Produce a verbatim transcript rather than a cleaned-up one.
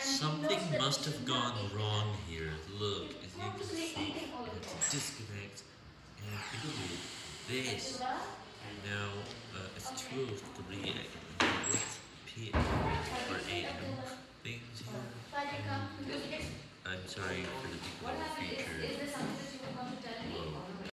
Something must have gone wrong here. Look, as you can see, I had to disconnect, and it did this. Now, uh, it's two oh three a m. What's p m or a m things here? Um, I'm sorry for the people in the future. Whoa.